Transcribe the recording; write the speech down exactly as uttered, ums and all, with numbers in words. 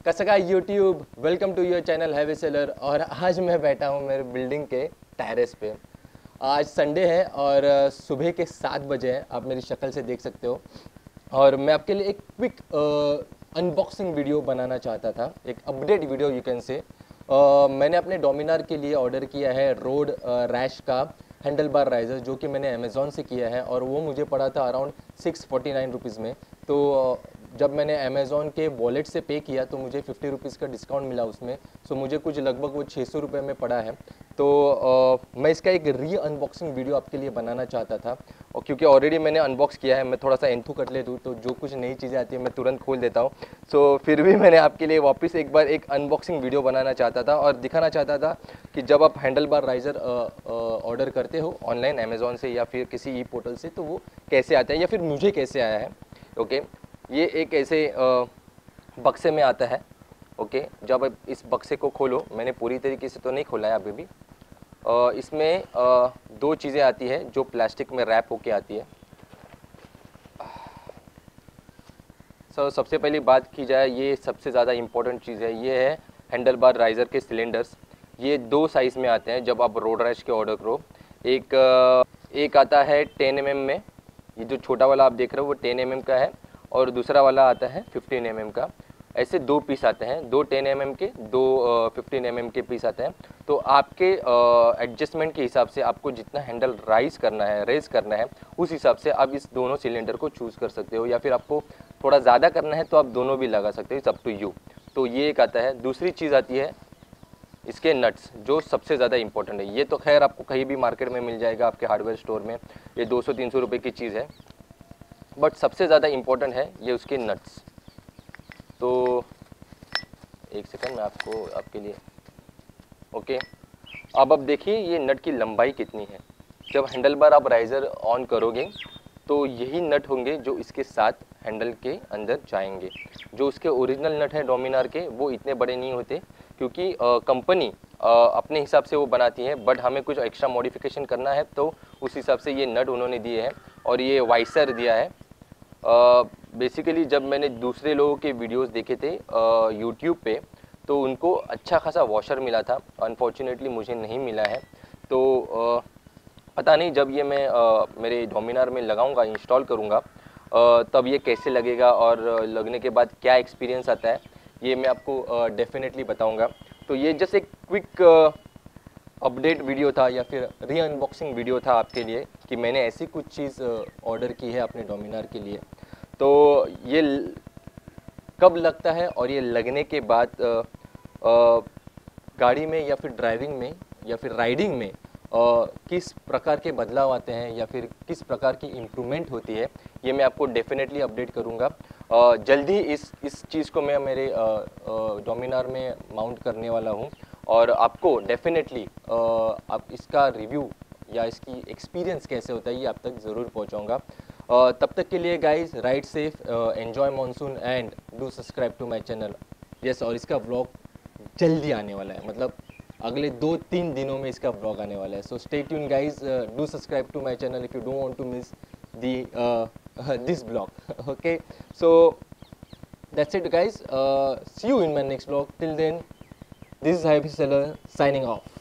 कसा काई YouTube, welcome to your channel heavy seller. और आज मैं बैठा हूँ मेरे बिल्डिंग के टेरेस पे। आज संडे है और सुबह के सात बजे हैं, आप मेरी शक्ल से देख सकते हो। और मैं आपके लिए एक क्विक अनबॉक्सिंग वीडियो बनाना चाहता था, एक update video you can say. मैंने अपने डोमिनार के लिए ऑर्डर किया है रोड रैश का हैंडल बार राइजर, जो कि मैंने अमेज़ॉन से किया है और वो मुझे पड़ा था around six forty nine rupees में। तो जब मैंने अमेज़ॉन के वॉलेट से पे किया तो मुझे फिफ्टी रुपीज़ का डिस्काउंट मिला उसमें, सो मुझे कुछ लगभग वो छः सौ रुपये में पड़ा है। तो आ, मैं इसका एक री अनबॉक्सिंग वीडियो आपके लिए बनाना चाहता था, और क्योंकि ऑलरेडी मैंने अनबॉक्स किया है, मैं थोड़ा सा एंथू कट ले दूँ तो जो कुछ नई चीज़ें आती है मैं तुरंत खोल देता हूँ। सो फिर भी मैंने आपके लिए वापस एक बार एक अनबॉक्सिंग वीडियो बनाना चाहता था और दिखाना चाहता था कि जब आप हैंडल बार राइजर ऑर्डर करते हो ऑनलाइन अमेज़ॉन से या फिर किसी ई पोर्टल से, तो वो कैसे आता है या फिर मुझे कैसे आया है। ओके, ये एक ऐसे बक्से में आता है। ओके, जब आप इस बक्से को खोलो, मैंने पूरी तरीके से तो नहीं खोला है अभी भी, आ, इसमें आ, दो चीज़ें आती है जो प्लास्टिक में रैप होके आती है। सो so, सबसे पहली बात की जाए, ये सबसे ज़्यादा इम्पोर्टेंट चीज़ है, ये है हैंडल बार राइज़र के सिलेंडर्स। ये दो साइज़ में आते हैं जब आप रोडरैश के ऑर्डर करो। एक एक आता है टेन एम एम में, ये जो छोटा वाला आप देख रहे हो वो टेन एम एम का है, और दूसरा वाला आता है फिफ्टीन एम एम का। ऐसे दो पीस आते हैं, दो टेन एम एम के, दो फिफ्टीन एम एम के पीस आते हैं। तो आपके एडजस्टमेंट के हिसाब से आपको जितना हैंडल राइज करना है, रेज करना है, उस हिसाब से आप इस दोनों सिलेंडर को चूज़ कर सकते हो, या फिर आपको थोड़ा ज़्यादा करना है तो आप दोनों भी लगा सकते हो, इट्स अप टू यू। तो ये एक आता है। दूसरी चीज़ आती है इसके नट्स, जो सबसे ज़्यादा इंपॉर्टेंट है। ये तो खैर आपको कहीं भी मार्केट में मिल जाएगा, आपके हार्डवेयर स्टोर में, ये दो सौ तीन सौ रुपये की चीज़ है, बट सबसे ज़्यादा इम्पोर्टेंट है ये उसके नट्स। तो एक सेकंड मैं आपको आपके लिए ओके अब अब देखिए ये नट की लंबाई कितनी है। जब हैंडल बार आप राइज़र ऑन करोगे तो यही नट होंगे जो इसके साथ हैंडल के अंदर जाएंगे। जो उसके ओरिजिनल नट हैं डोमिनार के, वो इतने बड़े नहीं होते, क्योंकि कंपनी अपने हिसाब से वो बनाती है, बट हमें कुछ एक्स्ट्रा मॉडिफिकेशन करना है तो उस हिसाब से ये नट उन्होंने दिए हैं। और ये वाइसर दिया है। बेसिकली uh, जब मैंने दूसरे लोगों के वीडियोस देखे थे यूट्यूब uh, पे, तो उनको अच्छा खासा वॉशर मिला था। अनफॉर्चुनेटली मुझे नहीं मिला है। तो uh, पता नहीं जब ये मैं uh, मेरे डोमिनार में लगाऊंगा, इंस्टॉल करूंगा, uh, तब ये कैसे लगेगा और uh, लगने के बाद क्या एक्सपीरियंस आता है, ये मैं आपको डेफिनेटली uh, बताऊंगा। तो ये जस्ट एक क्विक अपडेट वीडियो था या फिर री अनबॉक्सिंग वीडियो था आपके लिए, कि मैंने ऐसी कुछ चीज़ ऑर्डर की है अपने डोमिनार के लिए। तो ये कब लगता है और ये लगने के बाद आ, आ, गाड़ी में या फिर ड्राइविंग में या फिर राइडिंग में आ, किस प्रकार के बदलाव आते हैं या फिर किस प्रकार की इम्प्रूवमेंट होती है, ये मैं आपको डेफिनेटली अपडेट करूँगा। जल्दी इस इस चीज़ को मैं मेरे डोमिनार में माउंट करने वाला हूँ, और आपको डेफिनेटली आप इसका रिव्यू या इसकी एक्सपीरियंस कैसे होता है ये आप तक ज़रूर पहुँचाऊँगा। तब तक के लिए guys, ride safe, enjoy monsoon and do subscribe to my channel. Yes, और इसका व्लॉग जल्दी आने वाला है, मतलब अगले दो तीन दिनों में इसका व्लॉग आने वाला है। So stay tune guys, do subscribe to my channel if you don't want to miss the this blog. Okay, so that's it guys, see you in my next blog. Till then, this is Happy Seller signing off.